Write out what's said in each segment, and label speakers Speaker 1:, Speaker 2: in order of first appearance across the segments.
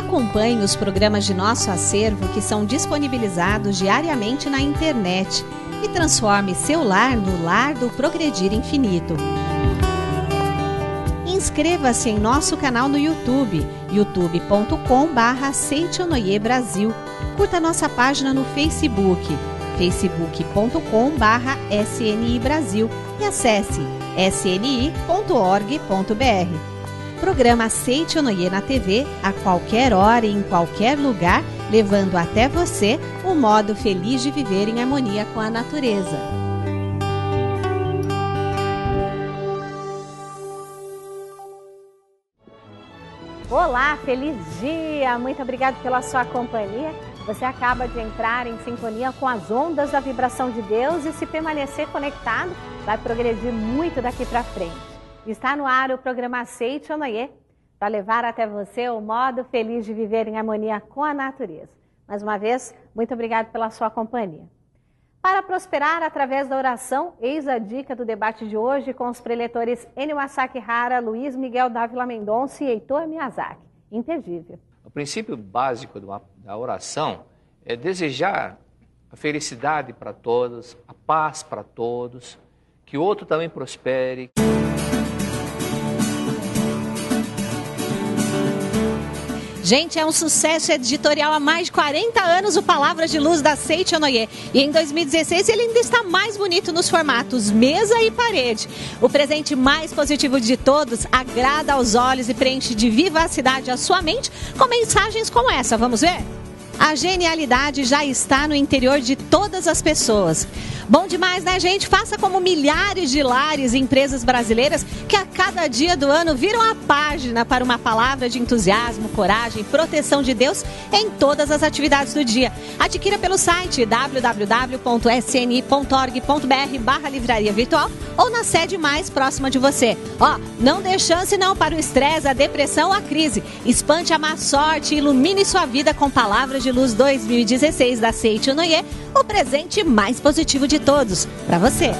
Speaker 1: Acompanhe os programas de nosso acervo que são disponibilizados diariamente na internet e transforme seu lar no lar do Progredir Infinito. Inscreva-se em nosso canal no YouTube, youtube.com/Seitonoi Brasil. Curta nossa página no Facebook, facebook.com/SNI Brasil e acesse sni.org.br. Programa Seitonoi na TV a qualquer hora e em qualquer lugar, levando até você o modo feliz de viver em harmonia com a natureza. Olá, feliz dia! Muito obrigado pela sua companhia. Você acaba de entrar em sintonia com as ondas da vibração de Deus e se permanecer conectado, vai progredir muito daqui para frente. Está no ar o programa Seitonoi, para levar até você o modo feliz de viver em harmonia com a natureza. Mais uma vez, muito obrigado pela sua companhia. Para prosperar através da oração, eis a dica do debate de hoje com os preletores Enio Masaki Hara, Luiz Miguel Dávila Mendonça e Heitor Miyazaki. Imperdível.
Speaker 2: O princípio básico da oração é desejar a felicidade para todos, a paz para todos, que o outro também prospere.
Speaker 1: Gente, é um sucesso editorial há mais de 40 anos o Palavras de Luz da Seitonoi. E em 2016 ele ainda está mais bonito nos formatos mesa e parede. O presente mais positivo de todos agrada aos olhos e preenche de vivacidade a sua mente com mensagens como essa. Vamos ver? A genialidade já está no interior de todas as pessoas. Bom demais, né, gente? Faça como milhares de lares e empresas brasileiras que a cada dia do ano viram a página para uma palavra de entusiasmo, coragem, proteção de Deus em todas as atividades do dia. Adquira pelo site www.sni.org.br/livraria virtual ou na sede mais próxima de você. Ó, não dê chance não para o estresse, a depressão ou a crise. Espante a má sorte e ilumine sua vida com Palavras de Luz 2016 da Seitonoi, o presente mais positivo de todos, para você.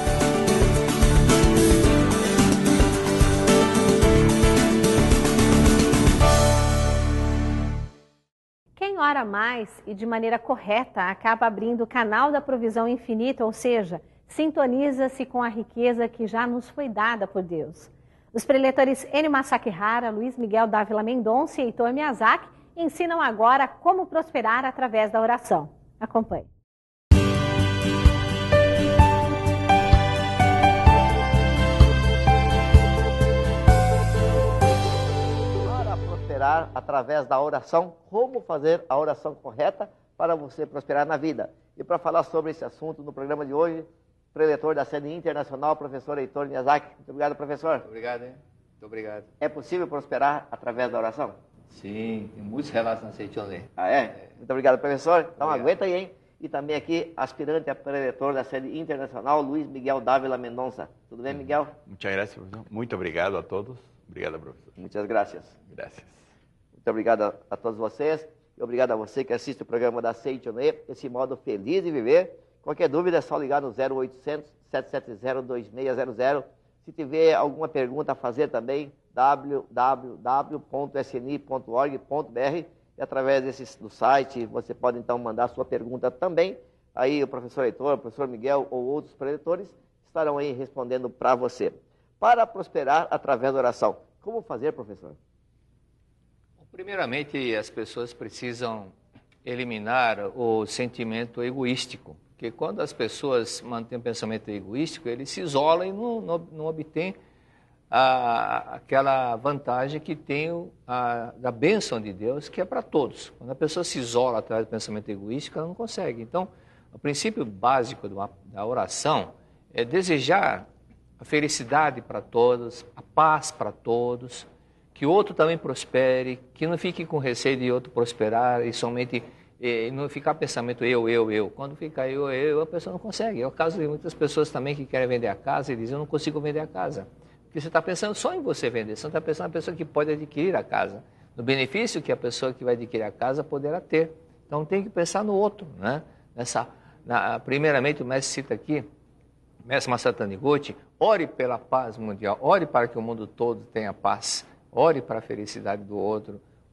Speaker 1: Quem ora mais e de maneira correta acaba abrindo o canal da provisão infinita, ou seja, sintoniza-se com a riqueza que já nos foi dada por Deus. Os preletores Enio Masaki Hara, Luiz Miguel Dávila Mendonça e Heitor Miyazaki ensinam agora como prosperar através da oração. Acompanhe.
Speaker 3: Para prosperar através da oração, como fazer a oração correta para você prosperar na vida. E para falar sobre esse assunto no programa de hoje, preletor da CNI Internacional, professor Heitor Miyazaki. Muito obrigado, professor.
Speaker 2: Muito obrigado, hein? Muito obrigado.
Speaker 3: É possível prosperar através da oração?
Speaker 2: Sim, tem muitos relatos na Seitonoi.
Speaker 3: Ah, é? Muito obrigado, professor. Então,
Speaker 2: Obrigado.
Speaker 3: aguenta aí, hein? E também aqui, aspirante a preletor da CNI Internacional, Luiz Miguel Dávila Mendonça. Tudo bem, Miguel?
Speaker 4: Muchas gracias, profesor. Muito obrigado a todos. Obrigado, professor.
Speaker 3: Muitas graças.
Speaker 4: Gracias.
Speaker 3: Muito obrigado a todos vocês. E obrigado a você que assiste o programa da Seitonoi, esse modo feliz de viver. Qualquer dúvida é só ligar no 0800 770 2600. Se tiver alguma pergunta a fazer também, www.sni.org.br, e através do site você pode então mandar a sua pergunta também. Aí o professor Heitor, o professor Miguel ou outros preletores estarão aí respondendo para você. Para prosperar através da oração, como fazer, professor?
Speaker 2: Primeiramente, as pessoas precisam eliminar o sentimento egoístico. Porque quando as pessoas mantêm um pensamento egoístico, eles se isolam e não obtêm aquela vantagem que tem da bênção de Deus, que é para todos. Quando a pessoa se isola atrás do pensamento egoístico, ela não consegue. Então, o princípio básico da oração é desejar a felicidade para todos, a paz para todos, que o outro também prospere, que não fique com receio de outro prosperar e somente... E não ficar pensamento eu. Quando fica eu, a pessoa não consegue. É o caso de muitas pessoas também que querem vender a casa e dizem, eu não consigo vender a casa. Porque você está pensando só em você vender, você não está pensando na pessoa que pode adquirir a casa, no benefício que a pessoa que vai adquirir a casa poderá ter. Então tem que pensar no outro, né? Primeiramente o mestre cita aqui, o mestre Masaru Taniguchi, ore pela paz mundial, ore para que o mundo todo tenha paz, ore para a felicidade do outro,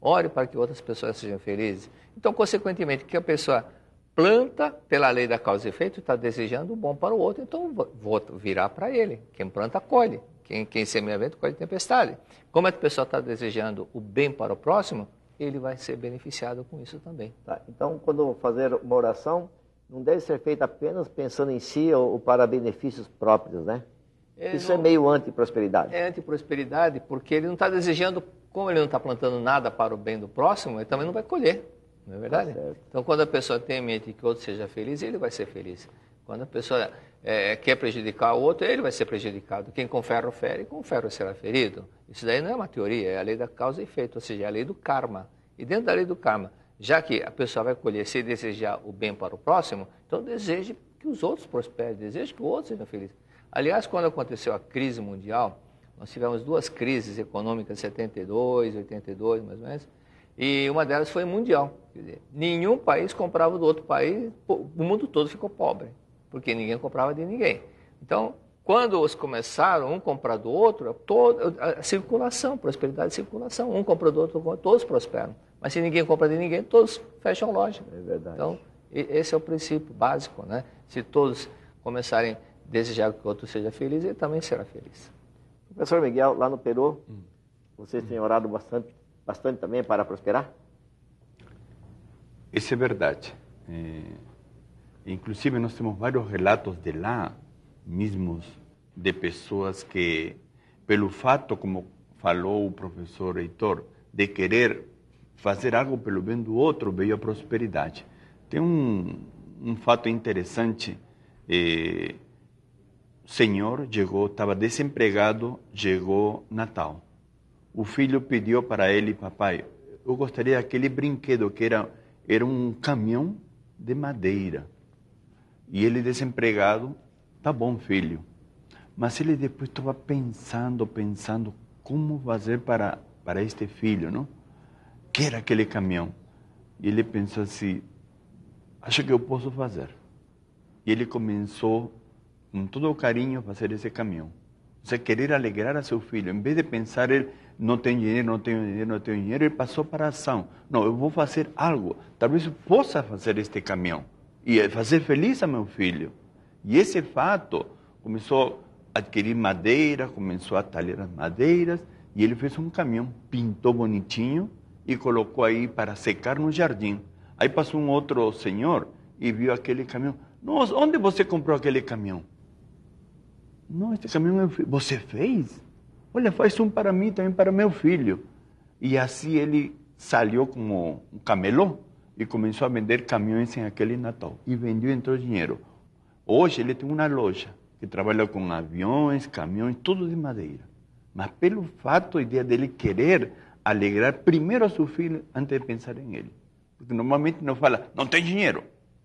Speaker 2: ore para que outras pessoas sejam felizes. Então, consequentemente, que a pessoa planta pela lei da causa e efeito, está desejando o bom para o outro, então vou virar para ele. Quem planta, colhe. Quem semeia vento, colhe tempestade. Como a pessoa está desejando o bem para o próximo, ele vai ser beneficiado com isso também.
Speaker 3: Tá, então, quando fazer uma oração, não deve ser feita apenas pensando em si ou para benefícios próprios, né? Isso é meio anti-prosperidade.
Speaker 2: É anti-prosperidade porque ele não está desejando, como ele não está plantando nada para o bem do próximo, ele também não vai colher. Não é verdade? Então, quando a pessoa tem em mente que o outro seja feliz, ele vai ser feliz. Quando a pessoa quer prejudicar o outro, ele vai ser prejudicado. Quem com ferro fere, com ferro será ferido. Isso daí não é uma teoria, é a lei da causa e efeito, ou seja, é a lei do karma. E dentro da lei do karma, já que a pessoa vai colher se desejar o bem para o próximo, então deseje que os outros prosperem, deseje que o outro seja feliz. Aliás, quando aconteceu a crise mundial, nós tivemos 2 crises econômicas, 72, 82, mais ou menos, e uma delas foi mundial. Quer dizer, nenhum país comprava do outro país, o mundo todo ficou pobre, porque ninguém comprava de ninguém. Então, quando os começaram, um comprar do outro, toda a circulação, prosperidade de circulação, um compra do outro, todos prosperam. Mas se ninguém compra de ninguém, todos fecham loja.
Speaker 3: É verdade.
Speaker 2: Então, esse é o princípio básico, né? Se todos começarem a desejar que o outro seja feliz, ele também será feliz.
Speaker 3: Professor Miguel, lá no Peru, vocês têm orado bastante também para prosperar?
Speaker 4: Isso é verdade. Inclusive, nós temos vários relatos de lá, mesmos, de pessoas que, pelo fato, como falou o professor Heitor, de querer fazer algo pelo bem do outro, veio a prosperidade. Tem um fato interessante. O senhor chegou, estava desempregado, chegou Natal. O filho pediu para ele: papai, eu gostaria daquele brinquedo que era um caminhão de madeira. E ele desempregado: tá bom, filho. Mas ele depois estava pensando como fazer para este filho, não? Que era aquele caminhão. E ele pensou assim: acho que eu posso fazer. E ele começou, com todo o carinho, a fazer esse caminhão. Você querer alegrar a seu filho, em vez de pensar ele não tem dinheiro, não tenho dinheiro, não tenho dinheiro, ele passou para a ação. Não, eu vou fazer algo. Talvez eu possa fazer este caminhão e fazer feliz a meu filho. E esse fato começou a adquirir madeira, começou a talhar as madeiras, e ele fez um caminhão, pintou bonitinho e colocou aí para secar no jardim. Aí passou um outro senhor e viu aquele caminhão. Nossa, onde você comprou aquele caminhão? Não, este caminhão você fez? Olha, faz um para mim, também para meu filho. E assim ele saiu como um camelô e começou a vender caminhões em aquele Natal. E vendeu, entrou dinheiro. Hoje ele tem uma loja que trabalha com aviões, caminhões, tudo de madeira. Mas pelo fato dele querer alegrar primeiro a seu filho antes de pensar em ele. Porque normalmente não fala, não tem dinheiro.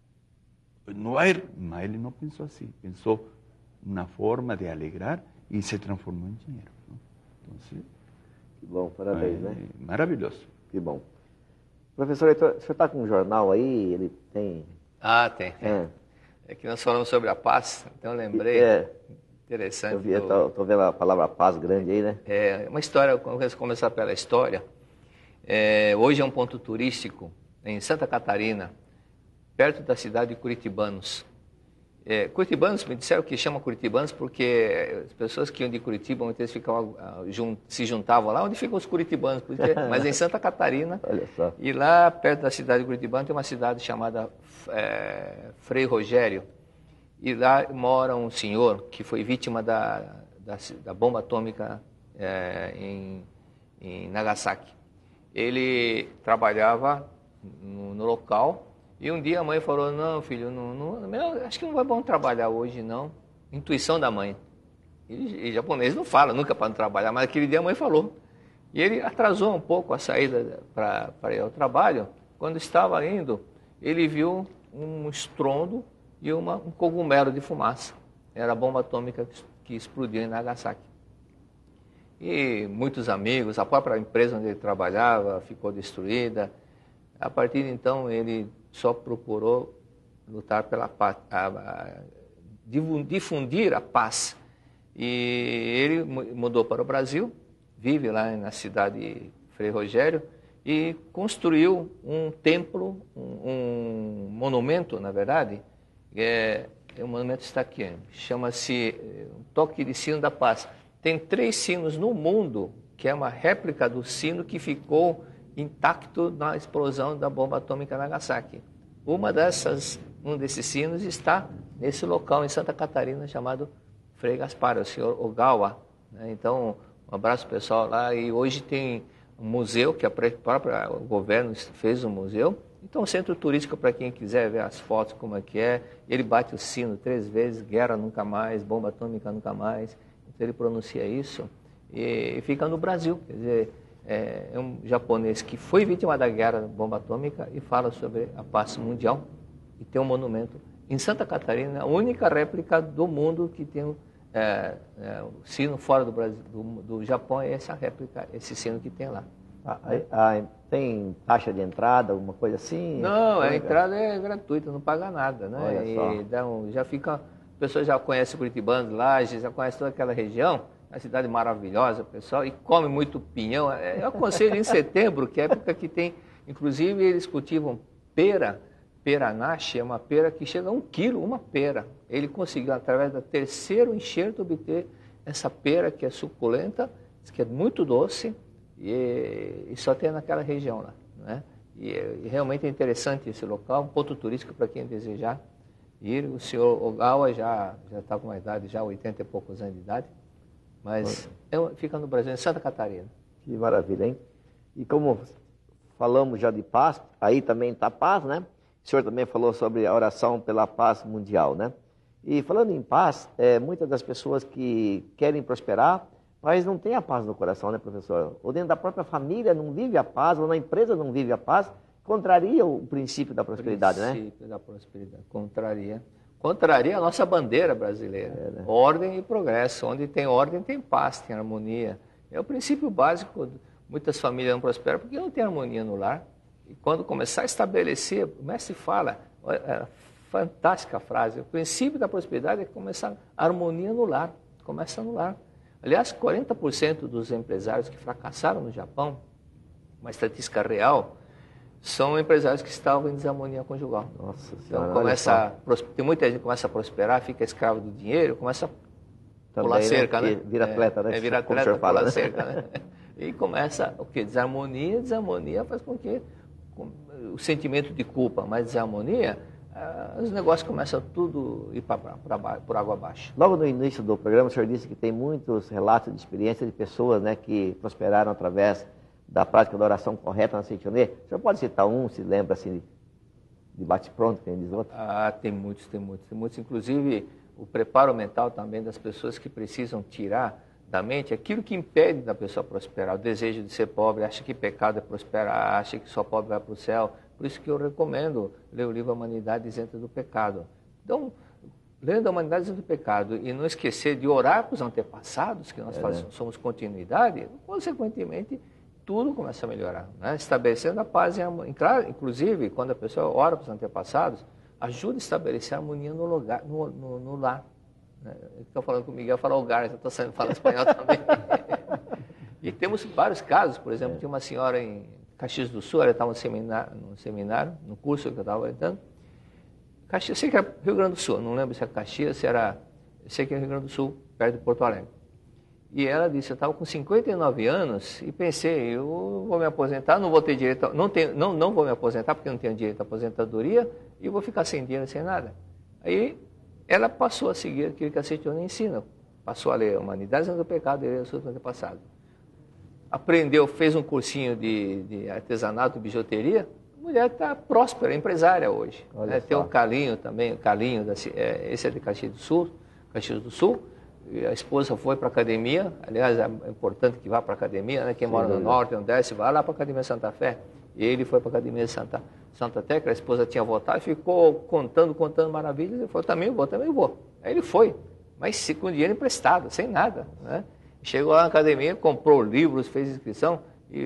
Speaker 4: Não vai, mas ele não pensou assim. Pensou uma forma de alegrar e se transformou em dinheiro. Então,
Speaker 3: que bom, parabéns, né?
Speaker 4: Maravilhoso.
Speaker 3: Que bom. Professor Heitor, o senhor está com um jornal aí? Ele tem...
Speaker 2: Ah, tem. É que nós falamos sobre a paz, então eu lembrei. Interessante.
Speaker 3: Eu estou vendo a palavra paz grande aí, né?
Speaker 2: É uma história, vamos começar pela história. Hoje é um ponto turístico em Santa Catarina, perto da cidade de Curitibanos. Curitibanos, me disseram que chama Curitibanos porque as pessoas que iam de Curitiba, muitas vezes ficavam, se juntavam lá onde ficam os curitibanos, mas em Santa Catarina.
Speaker 3: Olha só.
Speaker 2: E lá perto da cidade de Curitibano tem uma cidade chamada Frei Rogério. E lá mora um senhor que foi vítima da bomba atômica em Nagasaki. Ele trabalhava no local. E um dia a mãe falou: não, filho, acho que não vai bom trabalhar hoje, não. Intuição da mãe. E japonês não fala nunca para não trabalhar, mas aquele dia a mãe falou. E ele atrasou um pouco a saída para ir ao trabalho. Quando estava indo, ele viu um estrondo e um cogumelo de fumaça. Era a bomba atômica que explodiu em Nagasaki. E muitos amigos, a própria empresa onde ele trabalhava ficou destruída. A partir de então, ele só procurou lutar pela paz, difundir a paz. E ele mudou para o Brasil, vive lá na cidade de Frei Rogério, e construiu um templo, um monumento, na verdade, o monumento está aqui, chama-se Toque de Sino da Paz. Tem 3 sinos no mundo, que é uma réplica do sino que ficou intacto na explosão da bomba atômica Nagasaki. Um desses sinos está nesse local em Santa Catarina, chamado Frei Gaspar, o senhor Ogawa, né? Então, um abraço pessoal lá, e hoje tem um museu, que o governo fez um museu. Então, centro turístico para quem quiser ver as fotos, como é que é. Ele bate o sino 3 vezes, guerra nunca mais, bomba atômica nunca mais. Então, ele pronuncia isso e fica no Brasil. Quer dizer, é um japonês que foi vítima da guerra da bomba atômica e fala sobre a paz mundial. E tem um monumento em Santa Catarina, a única réplica do mundo que tem o sino fora do Brasil, do Japão, é essa réplica, esse sino que tem lá.
Speaker 3: Tem taxa de entrada, alguma coisa assim?
Speaker 2: Não, a entrada é gratuita, não paga nada, né? E já fica, a pessoa já conhece Curitibano, Lages, já conhece toda aquela região, uma cidade maravilhosa, pessoal, e come muito pinhão. Eu aconselho em setembro, que é a época que tem, inclusive eles cultivam pera nache, é uma pera que chega a 1 quilo, uma pera. Ele conseguiu, através do 3º enxerto, obter essa pera que é suculenta, que é muito doce, e só tem naquela região lá, né? E realmente é interessante esse local, um ponto turístico para quem desejar ir. O senhor Ogawa já está com uma idade, já 80 e poucos anos de idade, mas fica no Brasil, em Santa Catarina.
Speaker 3: Que maravilha, hein? E como falamos já de paz, aí também está paz, né? O senhor também falou sobre a oração pela paz mundial, né? E falando em paz, muitas das pessoas que querem prosperar, mas não tem a paz no coração, né, professor? Ou dentro da própria família não vive a paz, ou na empresa não vive a paz, contraria o princípio da prosperidade, né? O princípio da prosperidade, contraria a nossa bandeira brasileira. Né? Ordem e progresso. Onde tem ordem, tem paz, tem harmonia. É o princípio básico. Muitas famílias não prosperam porque não tem harmonia no lar. E quando começar a estabelecer, o mestre fala, fantástica frase, o princípio da prosperidade é começar a harmonia no lar. Começa no lar. Aliás, 40% dos empresários que fracassaram no Japão, uma estatística real, são empresários que estavam em desarmonia conjugal. Nossa Senhora, então tem muita gente que começa a prosperar, fica escravo do dinheiro, começa a pular cerca, né? Vira atleta, né?
Speaker 2: Vira atleta, pula cerca, né? E começa o quê? Desarmonia faz com que o sentimento de culpa, mais desarmonia, os negócios começam tudo a ir por água abaixo.
Speaker 3: Logo no início do programa, o senhor disse que tem muitos relatos de experiência de pessoas, né, que prosperaram através da prática da oração correta na Seitione. O senhor pode citar um, se lembra assim, de bate-pronto, quem diz outro?
Speaker 2: Tem muitos. Inclusive, o preparo mental também das pessoas que precisam tirar da mente aquilo que impede da pessoa prosperar. O desejo de ser pobre, acha que pecado é prosperar, acha que só pobre vai para o céu. Por isso que eu recomendo ler o livro A Humanidade Isenta do Pecado. Então, lendo A Humanidade Isenta do Pecado e não esquecer de orar para os antepassados, que nós somos continuidade, consequentemente, tudo começa a melhorar. Né? Estabelecendo a paz e a harmonia. Inclusive, quando a pessoa ora para os antepassados, ajuda a estabelecer a harmonia no lar. Estou falando com o Miguel, fala lugar, eu estou saindo falar espanhol também. E temos vários casos, por exemplo, tinha uma senhora em Caxias do Sul, ela estava no seminário, no curso que eu estava orientando. Caxias, sei que era Rio Grande do Sul, não lembro se era Caxias, sei que era Rio Grande do Sul, perto de Porto Alegre. E ela disse, eu estava com 59 anos e pensei, eu vou me aposentar, não vou ter direito, não vou me aposentar porque não tenho direito à aposentadoria e vou ficar sem dinheiro, sem nada. Aí ela passou a seguir aquilo que a Seitione ensina, passou a ler Humanidades do Pecado e seus antepassados. Aprendeu, fez um cursinho de artesanato, bijuteria, a mulher está próspera, empresária hoje. Né? Tem o Calinho também, esse é de Caxias do Sul, e a esposa foi para a academia, aliás, é importante que vá para a academia, né? Quem mora no norte, no nordeste, vai lá para a Academia Santa Fé. E ele foi para a Academia Santa Tecla, a esposa tinha votado e ficou contando maravilhas, ele falou, também vou. Aí ele foi, mas com dinheiro emprestado, sem nada, né? Chegou lá na academia, comprou livros, fez inscrição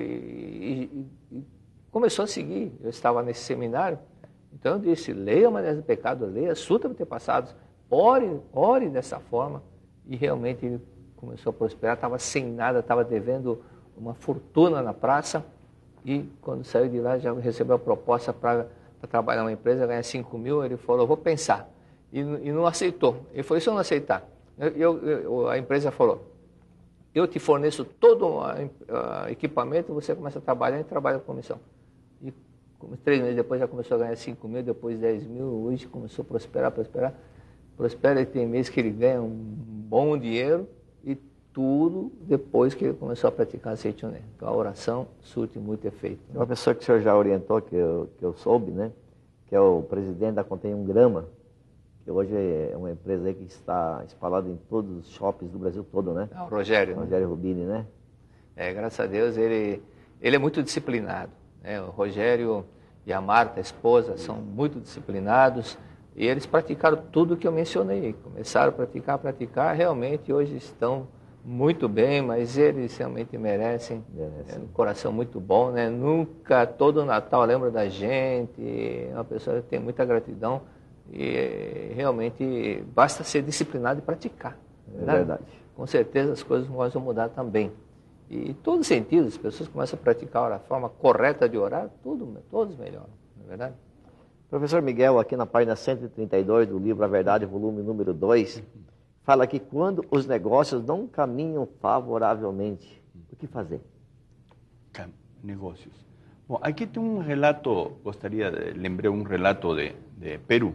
Speaker 2: e começou a seguir. Eu estava nesse seminário, então eu disse, leia a Humanidades do Pecado, leia Sutra Antepassados, ore dessa forma. E realmente ele começou a prosperar, estava sem nada, estava devendo uma fortuna na praça. E quando saiu de lá, já recebeu a proposta para trabalhar numa empresa, ganhar 5 mil. Ele falou, vou pensar. E não aceitou. Ele falou, se eu não aceitar? A empresa falou, eu te forneço todo o equipamento, você começa a trabalhar e trabalha com comissão. E 3 meses depois já começou a ganhar 5 mil, depois 10 mil, hoje começou a prosperar. Prospera, e tem mês que ele ganha um bom dinheiro, e tudo depois que ele começou a praticar a Seichoné. Então a oração surte muito efeito.
Speaker 3: Né? Uma pessoa que o senhor já orientou, que eu soube, né? Que é o presidente da Contém um Grama, que hoje é uma empresa aí que está espalhada em todos os shoppings do Brasil todo, né?
Speaker 2: O Rogério.
Speaker 3: Rogério Rubini, né?
Speaker 2: Graças a Deus, ele é muito disciplinado. Né? O Rogério e a Marta, a esposa, são muito disciplinados, e eles praticaram tudo que eu mencionei. Começaram a praticar, realmente hoje estão muito bem, mas eles realmente merecem. Um coração muito bom, né? Nunca, todo Natal lembra da gente, é uma pessoa que tem muita gratidão. E realmente basta ser disciplinado e praticar.
Speaker 3: É verdade.
Speaker 2: Com certeza as coisas vão mudar também. E em todos os sentidos, as pessoas começam a praticar a forma correta de orar, todos melhoram, não é verdade?
Speaker 3: Professor Miguel, aqui na página 132 do livro A Verdade, volume número 2, fala que quando os negócios não caminham favoravelmente, o que fazer?
Speaker 4: Negócios. Bom, aqui tem um relato, lembrei um relato de Peru.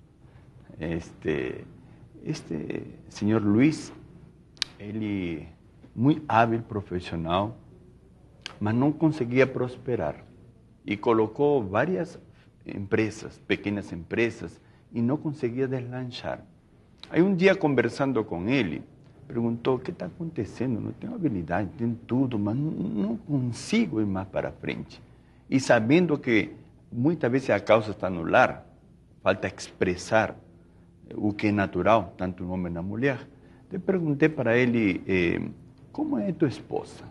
Speaker 4: Este senhor Luiz, ele muito hábil profissional, mas não conseguia prosperar. E colocou várias empresas, pequenas empresas, e não conseguia deslanchar. Aí um dia, conversando com ele, perguntou, o que está acontecendo? Não tenho habilidade, tenho tudo, mas não consigo ir mais para frente. E sabendo que muitas vezes a causa está no lar, falta expressar o que é natural, tanto no homem como na mulher. Eu perguntei para ele, como é tua esposa?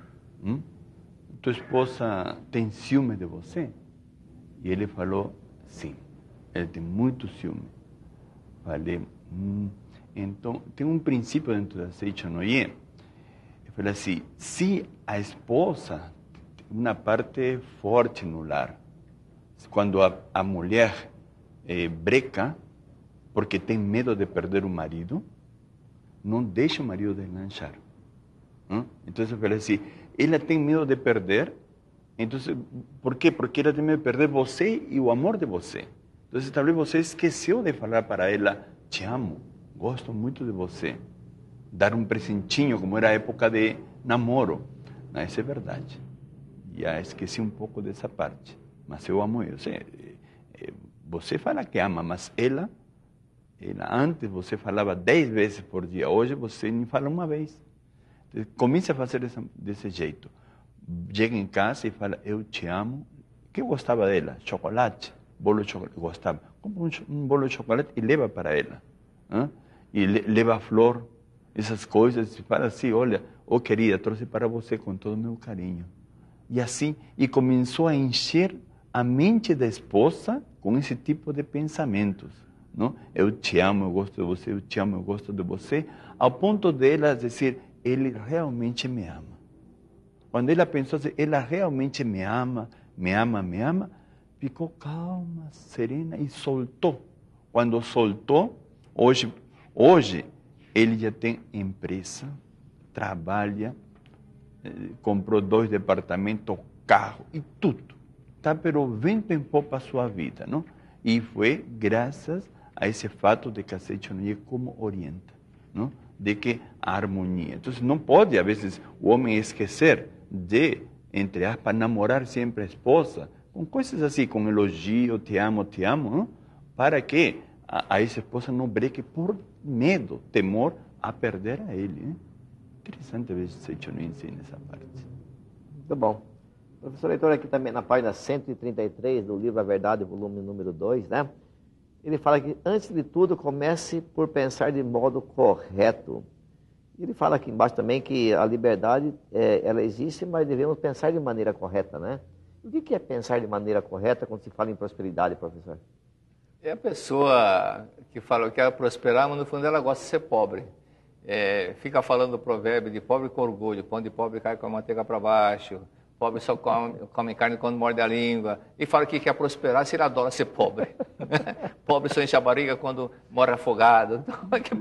Speaker 4: Tua esposa tem ciúme de você? E ele falou, sim, ele tem muito ciúme. Falei, então, tem um princípio dentro da Seichonoye. Eu falei assim, se a esposa tem uma parte forte no lar, quando a mulher breca, porque tem medo de perder o marido, não deixa o marido deslanchar. Então eu falei assim, ela tem medo de perder, então, por quê? Porque ela tem medo de perder você e o amor de você. Então talvez você esqueceu de falar para ela, te amo, gosto muito de você. Dar um presentinho, como era a época de namoro. Não, isso é verdade. Já esqueci um pouco dessa parte. Mas eu amo eu. Você fala que ama, mas ela antes você falava 10 vezes por dia. Hoje você nem fala uma vez. Então, comece a fazer desse jeito. Chega em casa e fala, eu te amo. O que eu gostava dela? Chocolate. Bolo de chocolate. Eu gostava. Compra um bolo de chocolate e leva para ela. E leva flor, essas coisas. E fala assim, olha, querida, trouxe para você com todo o meu carinho. E assim, e começou a encher a mente da esposa com esse tipo de pensamentos. Não? Eu te amo, eu gosto de você, eu te amo, eu gosto de você, ao ponto dela dizer, ele realmente me ama. Quando ela pensou assim, ela realmente me ama, ficou calma, serena e soltou. Quando soltou, hoje ele já tem empresa, trabalha, comprou 2 departamentos, carro e tudo. Está pero vento em popa a sua vida, não? E foi graças a esse fato de que a Seichonoye como orienta, não? De que a harmonia. Então não pode, às vezes, o homem esquecer de, entre aspas, namorar sempre a esposa, com coisas assim, com elogio, te amo, não? Para que a essa esposa não breque por medo, temor a perder a ele. Né? Interessante, às vezes, Seichonoye ensina essa parte.
Speaker 3: Muito bom. Professor Heitor, aqui também na página 133 do livro A Verdade, volume número 2, né? Ele fala que, antes de tudo, comece por pensar de modo correto. Ele fala aqui embaixo também que a liberdade, ela existe, mas devemos pensar de maneira correta, né? O que é pensar de maneira correta quando se fala em prosperidade, professor?
Speaker 2: É a pessoa que fala que quer prosperar, mas no fundo ela gosta de ser pobre. Fica falando o provérbio de pobre com orgulho, pão de pobre cai com a manteiga para baixo, pobre só come carne quando morde a língua. E fala que quer prosperar se ele adora ser pobre. Pobre só enche a barriga quando morre afogado. Então,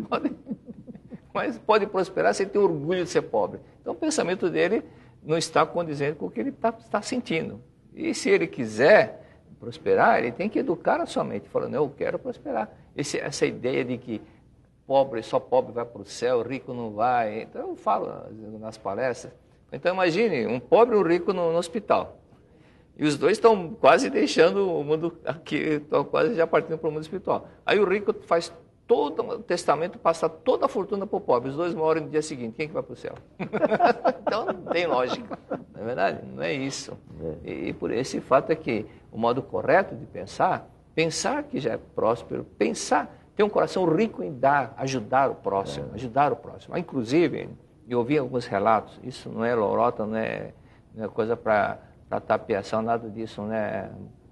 Speaker 2: mas pode prosperar sem ter orgulho de ser pobre. Então o pensamento dele não está condizente com o que ele está sentindo. E se ele quiser prosperar, ele tem que educar a sua mente, falando, eu quero prosperar. Essa ideia de que só pobre vai para o céu, rico não vai. Então eu falo nas palestras. Então imagine um pobre e um rico no hospital. E os dois estão quase deixando o mundo aqui, estão quase já partindo para o mundo espiritual. Aí o rico faz todo o testamento, passa toda a fortuna para o pobre. Os dois morrem no dia seguinte. Quem que vai para o céu? Então não tem lógica. Não é verdade? Não é isso. E por esse fato é que o modo correto de pensar que já é próspero, ter um coração rico em dar, ajudar o próximo. Inclusive, eu ouvi alguns relatos, isso não é lorota, não é coisa para tapeação, nada disso, né?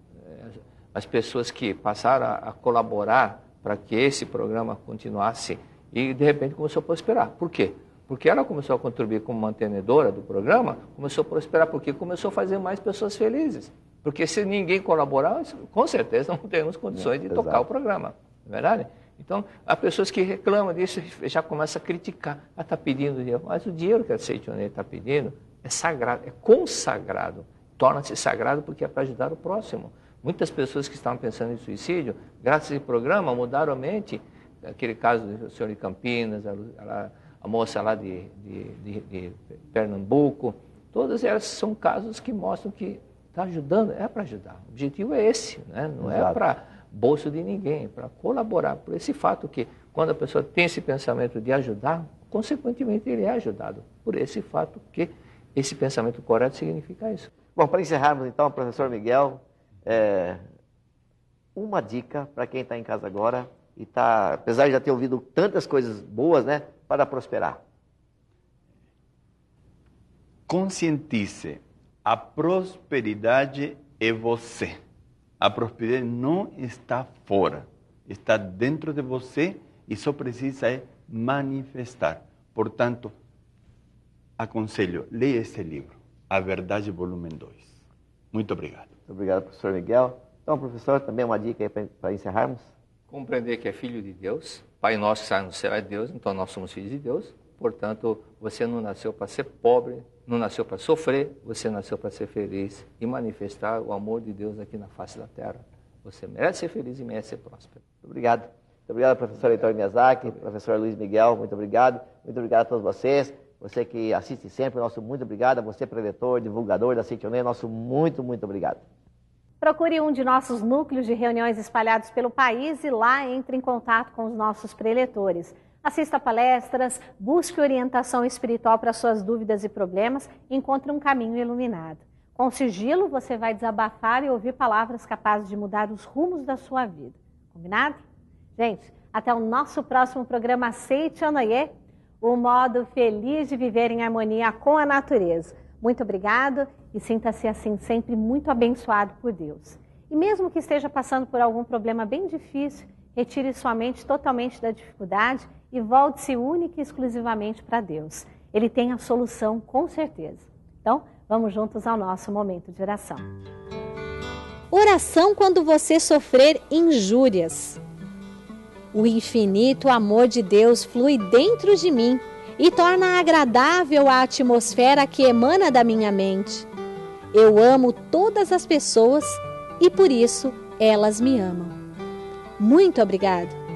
Speaker 2: As pessoas que passaram a colaborar para que esse programa continuasse e de repente começou a prosperar. Por quê? Porque ela começou a contribuir como mantenedora do programa, começou a prosperar porque começou a fazer mais pessoas felizes. Porque se ninguém colaborar, com certeza não temos condições de tocar o programa, não é verdade? Então, há pessoas que reclamam disso e já começam a criticar. Está pedindo dinheiro. Mas o dinheiro que a Seitonê está pedindo é sagrado, é consagrado. Torna-se sagrado porque é para ajudar o próximo. Muitas pessoas que estavam pensando em suicídio, graças a esse programa, mudaram a mente. Aquele caso do senhor de Campinas, a moça lá de Pernambuco, todas elas são casos que mostram que está ajudando, é para ajudar. O objetivo é esse, né? Não é para bolso de ninguém, é para colaborar. Por esse fato que, quando a pessoa tem esse pensamento de ajudar, consequentemente ele é ajudado. Por esse fato que esse pensamento correto significa isso.
Speaker 3: Bom, para encerrarmos então, professor Miguel, uma dica para quem está em casa agora e está, apesar de já ter ouvido tantas coisas boas, né, para prosperar.
Speaker 4: Conscientize, a prosperidade é você. A prosperidade não está fora, está dentro de você e só precisa manifestar. Portanto, aconselho, leia esse livro, A Verdade, volume 2. Muito obrigado.
Speaker 3: Muito obrigado, professor Miguel. Então, professor, também uma dica aí para encerrarmos?
Speaker 2: Compreender que é filho de Deus, Pai nosso que está no céu é Deus, então nós somos filhos de Deus. Portanto, você não nasceu para ser pobre, não nasceu para sofrer, você nasceu para ser feliz e manifestar o amor de Deus aqui na face da terra. Você merece ser feliz e merece ser próspero.
Speaker 3: Muito obrigado. Muito obrigado, professor Heitor Miyazaki, professor Luiz Miguel, muito obrigado. Muito obrigado a todos vocês. Você que assiste sempre, nosso muito obrigado. A você, preletor, divulgador da Seitonê, nosso muito, muito obrigado.
Speaker 1: Procure um de nossos núcleos de reuniões espalhados pelo país e lá entre em contato com os nossos preletores. Assista palestras, busque orientação espiritual para suas dúvidas e problemas e encontre um caminho iluminado. Com sigilo, você vai desabafar e ouvir palavras capazes de mudar os rumos da sua vida. Combinado? Gente, até o nosso próximo programa Seitonê, o modo feliz de viver em harmonia com a natureza. Muito obrigado e sinta-se assim sempre muito abençoado por Deus. E mesmo que esteja passando por algum problema bem difícil, retire sua mente totalmente da dificuldade e volte-se única e exclusivamente para Deus. Ele tem a solução com certeza. Então, vamos juntos ao nosso momento de oração. Oração quando você sofrer injúrias. O infinito amor de Deus flui dentro de mim e torna agradável a atmosfera que emana da minha mente. Eu amo todas as pessoas e por isso elas me amam. Muito obrigado.